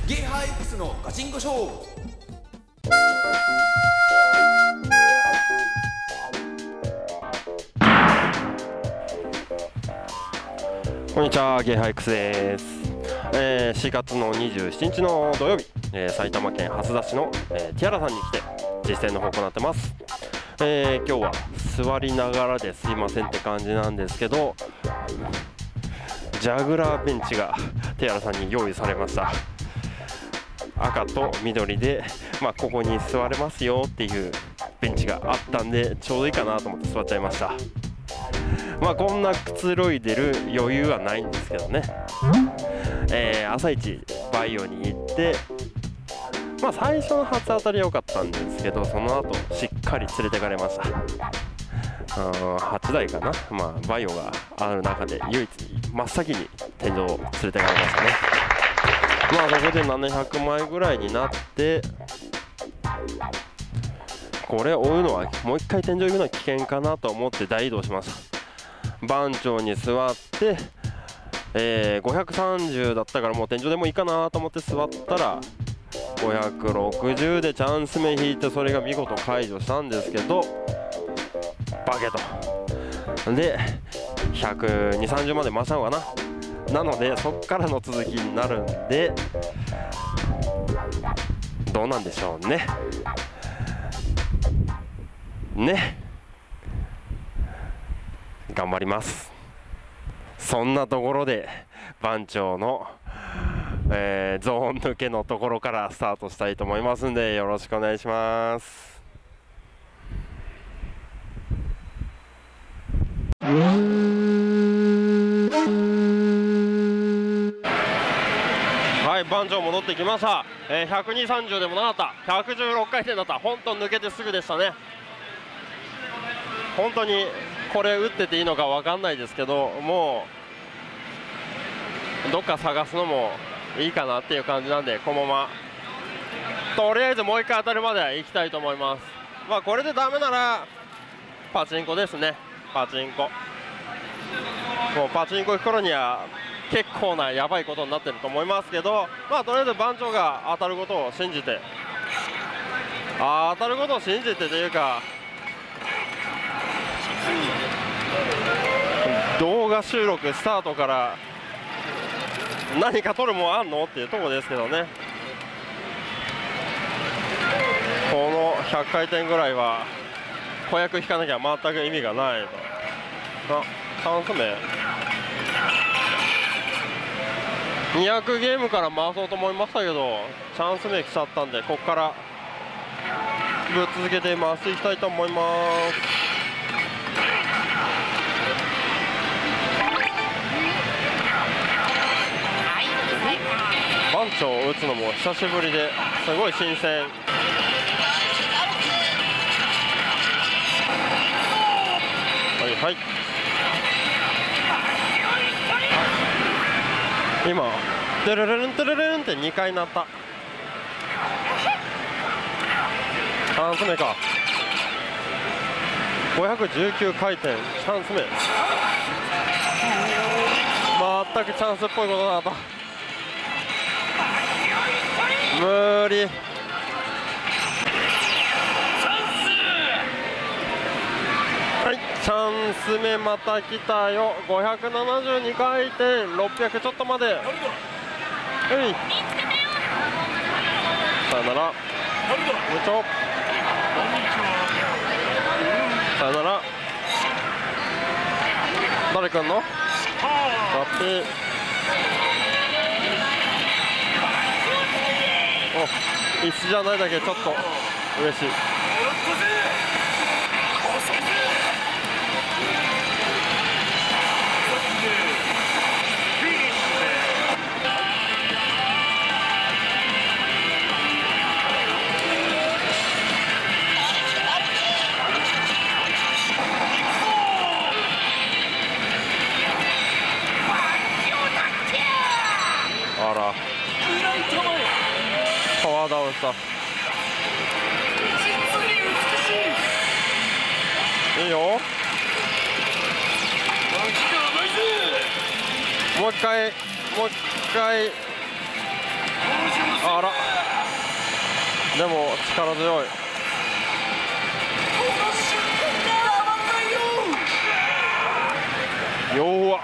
ゲーハー X のガチンコショー。 こんにちは、ゲーハー X です。4月の27日の土曜日、埼玉県蓮田市の、ティアラさんに来て実践の方を行ってます。今日は座りながらですいませんって感じなんですけど、ジャグラーベンチがティアラさんに用意されました。赤と緑で、ここに座れますよっていうベンチがあったんで、ちょうどいいかなと思って座っちゃいました。こんなくつろいでる余裕はないんですけどね。朝一バイオに行って、最初の初当たりは良かったんですけど、その後しっかり連れてかれました。8台かな、バイオがある中で唯一真っ先に天井を連れてかれましたね。ここで700枚ぐらいになって、これを追うのはもう一回天井行くのは危険かなと思って大移動しました。番長に座って、530だったからもう天井でもいいかなと思って座ったら560でチャンス目引いて、それが見事解除したんですけど、バケとで120、30まで回したのかな。なのでそっからの続きになるんで、どうなんでしょうね。頑張ります。そんなところで番長の、ゾーン抜けのところからスタートしたいと思いますんで、よろしくお願いします。はい、番長戻ってきました。120、30でもなかった。116回転だった。本当抜けてすぐでしたね。本当にこれ打ってていいのか分かんないですけど、もうどっか探すのもいいかなっていう感じなんで、このままとりあえずもう一回当たるまで行きたいと思います。これでダメならパチンコですね。パチンコ、もうパチンコ行く頃には結構なやばいことになってると思いますけど、とりあえず番長が当たることを信じて、当たることを信じてというか、動画収録スタートから何か撮るもんあんのっていうところですけどね。この100回転ぐらいは子役引かなきゃ全く意味がないと。チャンス目200ゲームから回そうと思いましたけど、チャンス目来ちゃったんで、ここからぶっ続けて回していきたいと思います。番長を打つのも久しぶりですごい新鮮。はい、今テレレンテレレンって2回鳴った。チャンス目か。519回転、チャンス目。全くチャンスっぽいことなかった。無理。はい、チャンス目また来たよ。572回転、600ちょっとまで。さよなら。部長。さよなら。誰来んの？だって。椅子じゃないだけちょっと嬉しい。あら、パワーダウンした。いいよ。もう一回あら、でも力強い。弱っ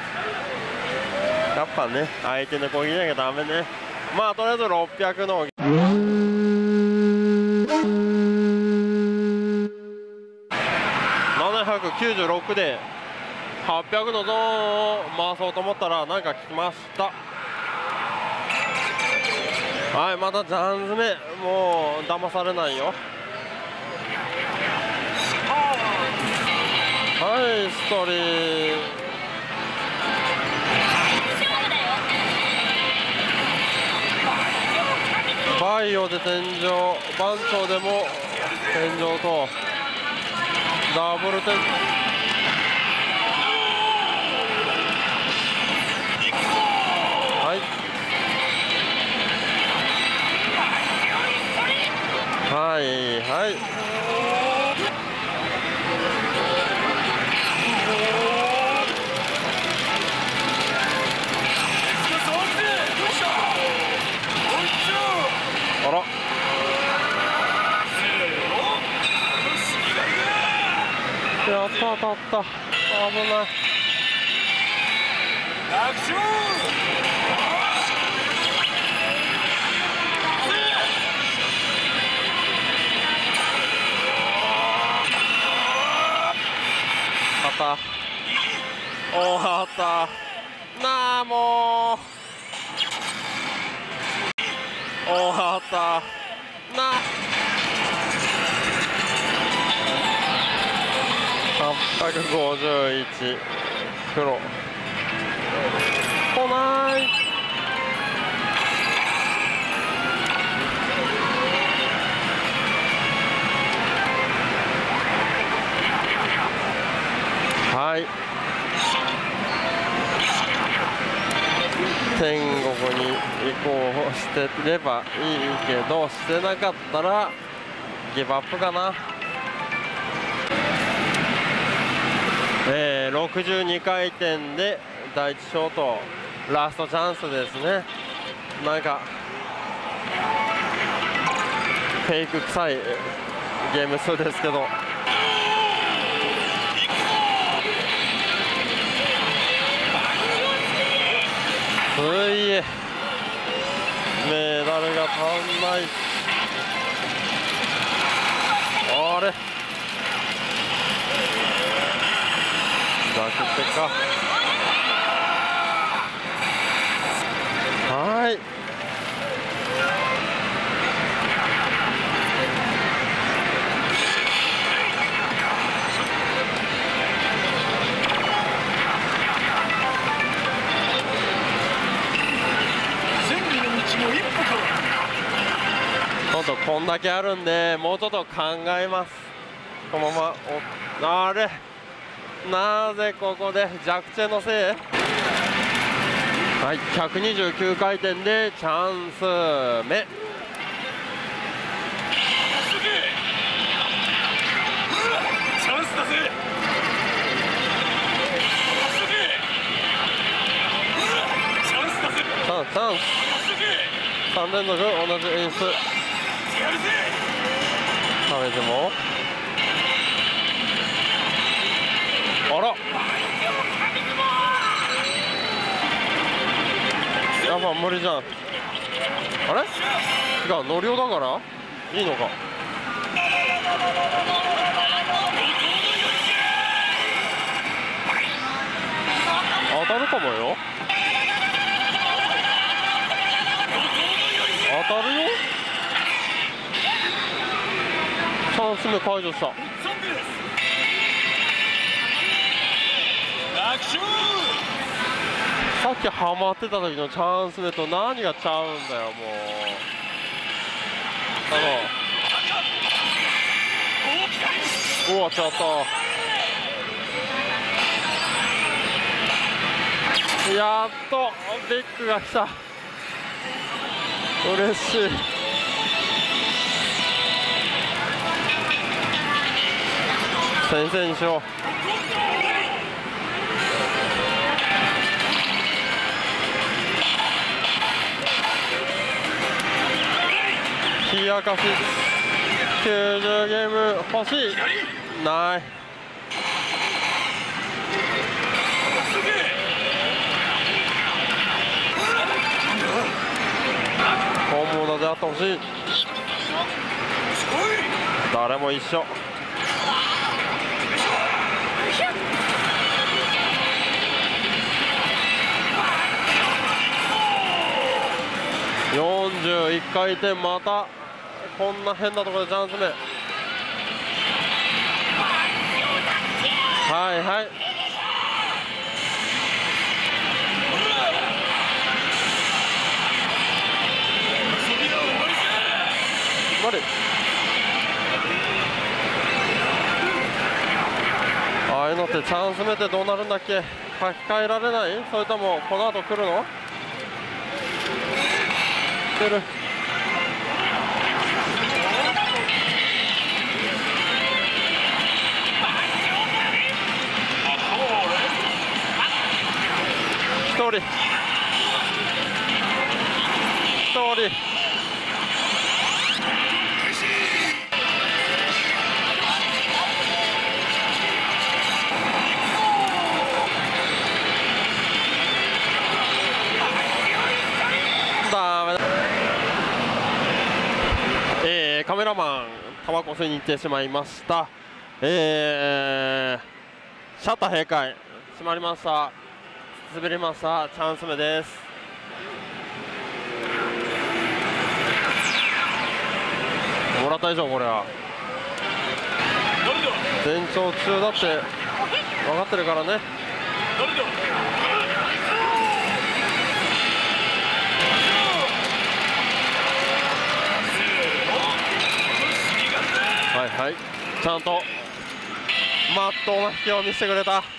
やっぱね、相手の攻撃じゃなきゃダメね。まあとりあえず600の796で800のゾーンを回そうと思ったらなんか来ました。はい、またジャン詰め、もう騙されないよ。はい、ストーリーバイオで天井、番長でも天井とダブル天井。はいはいはい。あら、やった、当たった、危ない。あった、おー、あったなあ、もうおー、あったなあ。851黒来ない。はい、天国に移行してればいいけど、してなかったらギブアップかな。62回転で第1ショートラストチャンスですね。なんかフェイク臭いゲーム数ですけど、水泳メダルが足んない。あれ楽手か。はい、ちょっとこんだけあるんで、もうちょっと考えます。このままあれ、なぜここで弱点のせい。はい、129回転でチャンス目。 チャンスだぜ。チャンスだぜ。 チャンス3連続同じ演出。食べてもあら、やっぱ無理じゃん。あれ違う、乗りだからいいのか。当たるかもよ。当たるよ。チャンス目解除した。さっきハマってた時のチャンス目と何がちゃうんだよ、もう。うわ、ちょっとやっとビッグが来た。嬉しい。先生にしよう。 冷やかし90ゲーム欲しい。ない。本物であってほしい。誰も一緒。41回転、またこんな変なところでチャンス目。はいはい。ああいうのってチャンス目ってどうなるんだっけ。書き換えられない？それともこの後来るの？来る。一人ダメだ。カメラマンタバコ吸いに行ってしまいました。シャッター閉会閉まりました。滑りました。チャンス目です。もらった以上、これは全長中だって分かってるからね。はいはい、ちゃんとまっとうな引きを見せてくれた。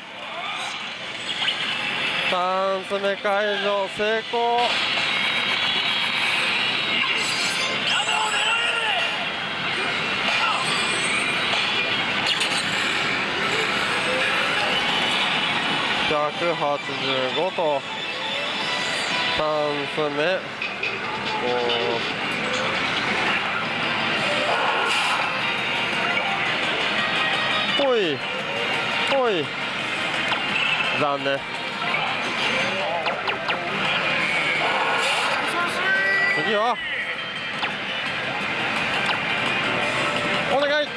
チャンス目解除成功。185とチャンス目。おいおい、残念。次はお願い。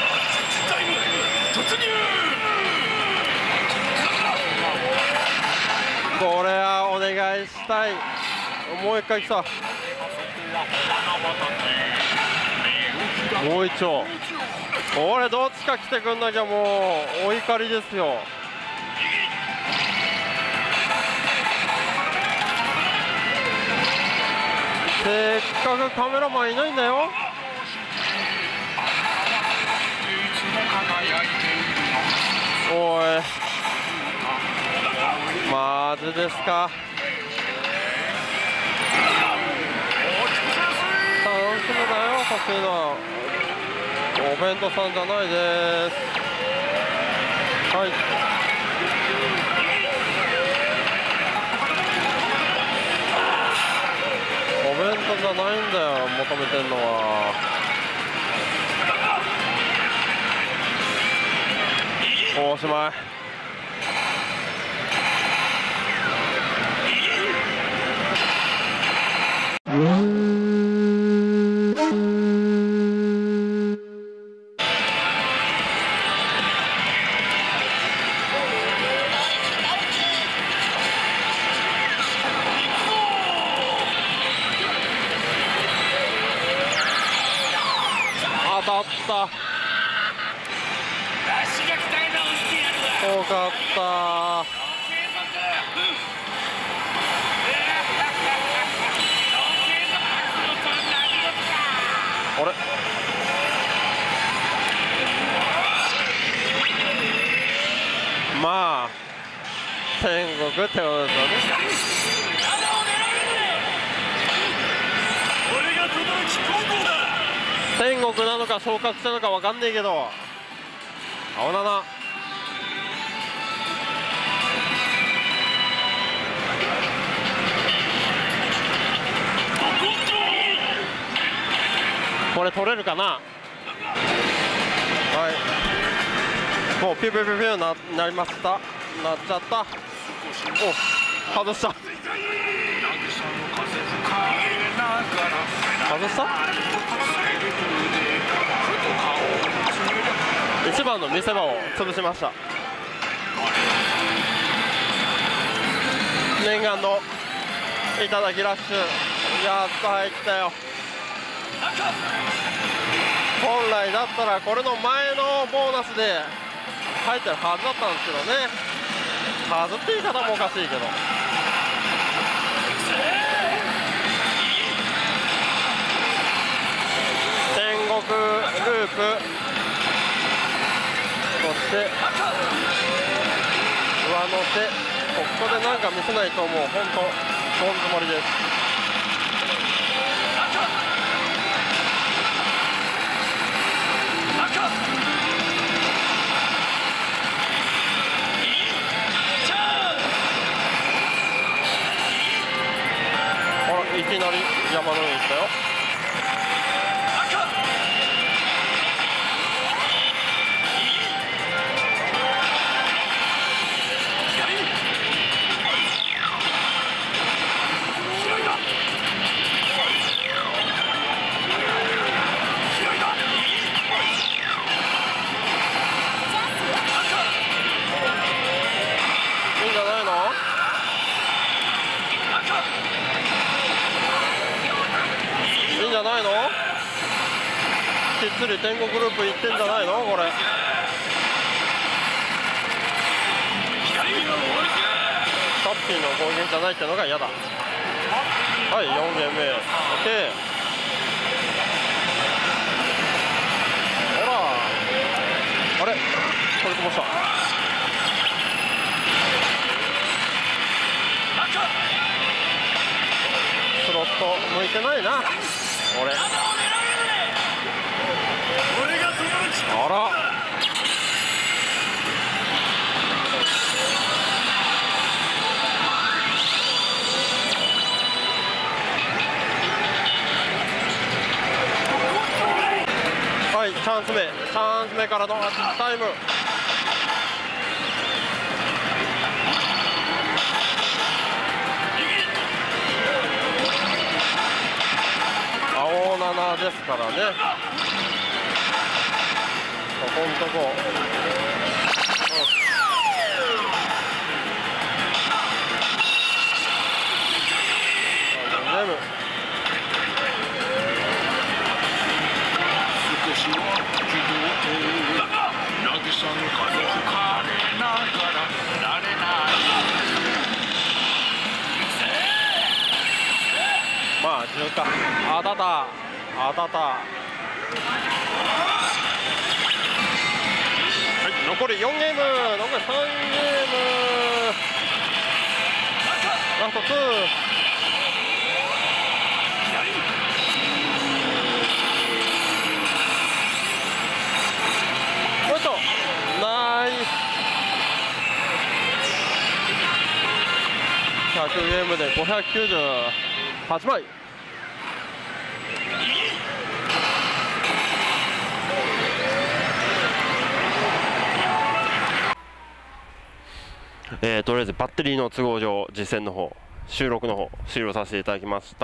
これはお願いしたい。もう一回来た。もう一丁。これどっちか来てくんなきゃもうお怒りですよ。せっかくカメラマンいないんだよ。おい、マジですか。チャンス目だよ、欲しいのは。お弁当さんじゃないです。はい、お弁当じゃないんだよ、求めてんのは。おしまい。当たった。よかった。あれ、まあ天国ってことですよね。天国なのか昇格したのか分かんねえけど、青七これ取れるかな。はい、もうピュピュピュピュなりました。なっちゃった。お、外した。外した。1番の見せ場を潰しました。念願のいただきラッシュ、やっと入ったよ。本来だったらこれの前のボーナスで入ってるはずだったんですけどね。はずって言い方もおかしいけど、天国ループ、そして上乗せ、ここでなんか見せないともう本当どん詰まりです。いきなり山の上に行ったよ。いいんじゃないの？いいんじゃないの？きっつり天国ループいってんじゃないのこれ。タッピーの攻撃じゃないってのが嫌だ。はい、4ゲーム目 OK。 ほら、あれ取りこぼした。スロット向いてないな俺。あら、はい、チャンス目からのタイム。青7ですからね。ここんとこ、ゲームまあ10か。あたたあたた。はい、残り4ゲーム、残り3ゲーム、ラスト2。おっと、ナイス。100ゲームで598枚。とりあえずバッテリーの都合上、実戦の方、収録の方終了させていただきました。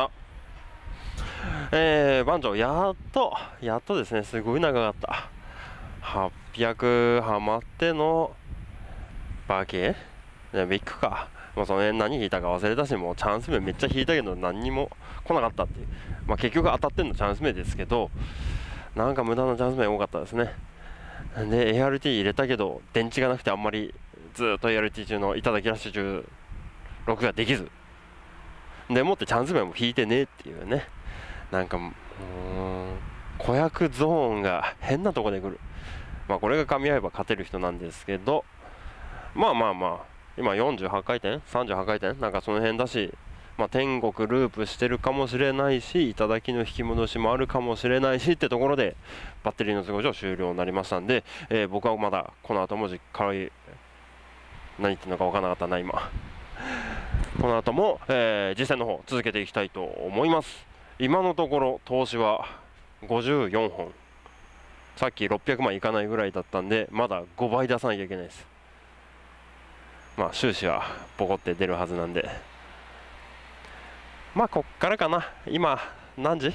番長やっとですね。すごい長かった。800ハマってのバケビッグか。もうその辺何引いたか忘れたし、もうチャンス目めっちゃ引いたけど何にも来なかったっていう。まあ結局当たってんのチャンス目ですけど、なんか無駄なチャンス目多かったですね。で ART 入れたけど電池がなくてあんまりずっと ART 中のいただきラッシュ中録画できずでもってチャンス目も引いてねっていうね。なんか子役ゾーンが変なとこで来る。まあこれが噛み合えば勝てる人なんですけど、まあ今48回転38回転なんかその辺だし、まあ、天国ループしてるかもしれないし、いただきの引き戻しもあるかもしれないしってところでバッテリーの都合上終了になりましたんで、僕はまだこの後もじっくり何言ってるのか分からなかったな今この後も、実践の方続けていきたいと思います。今のところ投資は 54本、さっき600万いかないぐらいだったんで、まだ5倍出さなきゃいけないです。まあ収支はポコって出るはずなんで、まあこっからかな。今何時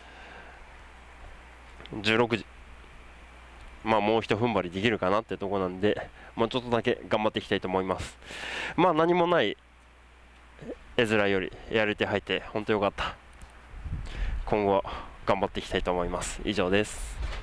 ？16時。まあもう一踏ん張りできるかなってとこなんで、もうちょっとだけ頑張っていきたいと思います。まあ何もない絵面よりやる手入って本当よかった。今後頑張っていきたいと思います。以上です。